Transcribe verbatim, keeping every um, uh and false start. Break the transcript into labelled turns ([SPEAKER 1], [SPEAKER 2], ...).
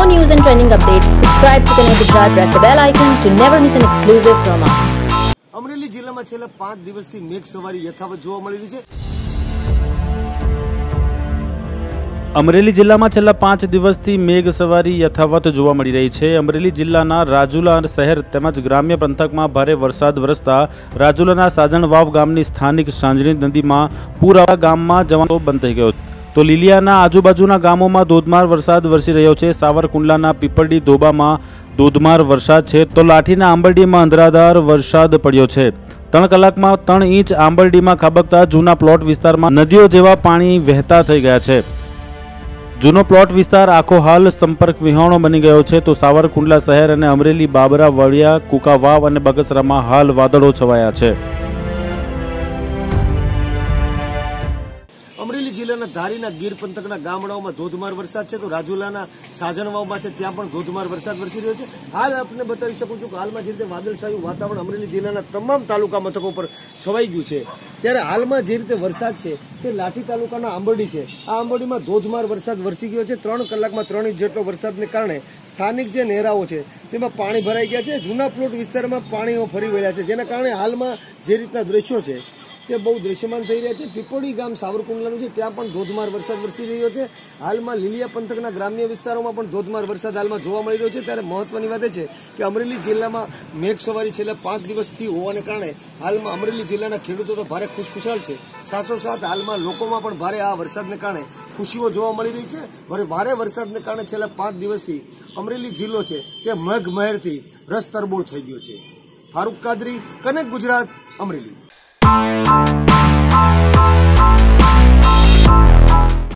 [SPEAKER 1] more news and trending updates, subscribe to Connect Gujarat, press the bell icon to never miss an exclusive from us.
[SPEAKER 2] Amreli જિલ્લામાં છેલ્લા પાંચ દિવસથી મેઘ સવારી યથાવત જોવા મળી રહી છે.
[SPEAKER 3] અમરેલી જિલ્લામાં છેલ્લા પાંચ દિવસથી મેઘ સવારી યથાવત જોવા મળી રહી છે. અમરેલી જિલ્લાના રાજુલા શહેર તેમજ ગ્રામ્ય પંથકમાં ભારે વરસાદ વરસતા રાજુલાના સાજણવાવ ગામની સ્થાનિક સાંજણી નદીમાં પૂર આવતા ગામમાં જવાનો બંધ થઈ ગયો. તો લીલિયાના આજુબાજુના ગામોમાં ધોધમાર વરસાદ વરસી રહ્યો છે. સાવરકુંડલાના પીપળડી ધોબામાં ધોધમાર વરસાદ છે, તો લાઠીના આંબરડીમાં અંધરાધાર વરસાદ પડ્યો છે. ત્રણ કલાકમાં ત્રણ ઇંચ આંબરડીમાં ખાબકતા જૂના પ્લોટ વિસ્તારમાં નદીઓ જેવા પાણી વહેતા થઈ ગયા છે. જૂનો પ્લોટ વિસ્તાર આખો હાલ સંપર્ક વિહોણો બની ગયો છે. તો સાવરકુંડલા શહેર અને અમરેલી, બાબરા, વડિયા, કુકાવાવ અને બગસરામાં હાલ વાદળો છવાયા છે.
[SPEAKER 2] અમરેલી જિલ્લાના ધારીના ગીર પંથકના ગામડાઓમાં ધોધમાર વરસાદ છે, તો રાજુલાના સાજણવાવમાં છે ત્યાં પણ ધોધમાર વરસાદ વરસી રહ્યો છે. હાલ આપને બતાવી શકું છું કે હાલમાં જે રીતે વાદળછાયું વાતાવરણ અમરેલી જિલ્લાના તમામ તાલુકા મથકો પર છવાઈ ગયું છે, ત્યારે હાલમાં જે રીતે વરસાદ છે તે લાઠી તાલુકાના આંબરડી છે. આ આંબરડીમાં ધોધમાર વરસાદ વરસી ગયો છે. ત્રણ કલાકમાં ત્રણ ઇંચ જેટલો વરસાદને કારણે સ્થાનિક જે નહેરાઓ છે તેમાં પાણી ભરાઈ ગયા છે. જૂના પ્લોટ વિસ્તારમાં પાણીઓ ફરી વળ્યા છે, જેના કારણે હાલમાં જે રીતના દ્રશ્યો છે તે બહુ દૃશ્યમાન થઈ રહ્યા છે. પીપળી ગામ સાવરકુંડલાનું છે ત્યાં પણ ધોધમાર વરસાદ વરસી રહ્યો છે. હાલમાં લીલિયા પંથકના ગ્રામ્ય વિસ્તારોમાં પણ ધોધમાર વરસાદ હાલમાં જોવા મળી રહ્યો છે. ત્યારે મહત્વની વાત એ છે કે અમરેલી જિલ્લામાં મેઘ સવારી છેલ્લા પાંચ દિવસથી હોવાને કારણે હાલમાં અમરેલી જિલ્લાના ખેડૂતો તો ભારે ખુશખુશાલ છે. સાથોસાથ હાલમાં લોકોમાં પણ ભારે આ વરસાદને કારણે ખુશીઓ જોવા મળી રહી છે. ભારે વરસાદને કારણે છેલ્લા પાંચ દિવસથી અમરેલી જિલ્લો છે તે મેઘ મહેરથી રસ તરબોળ થઈ ગયો છે. ફારૂક કાદરી, કનેક્ટ ગુજરાત, અમરેલી.